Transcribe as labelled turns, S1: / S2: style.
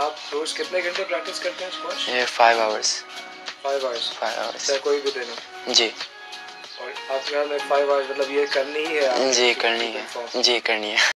S1: आप रोज कितने घंटे प्रैक्टिस करते हैं स्क्वैश?
S2: ये 5 आवर्स।
S1: 5 आवर्स?
S2: 5 आवर्स
S1: चाहे कोई भी दिन हो?
S2: जी।
S1: और आपके ख्याल में 5 आवर्स मतलब ये करनी ही है?
S2: जी करनी है, जी करनी है।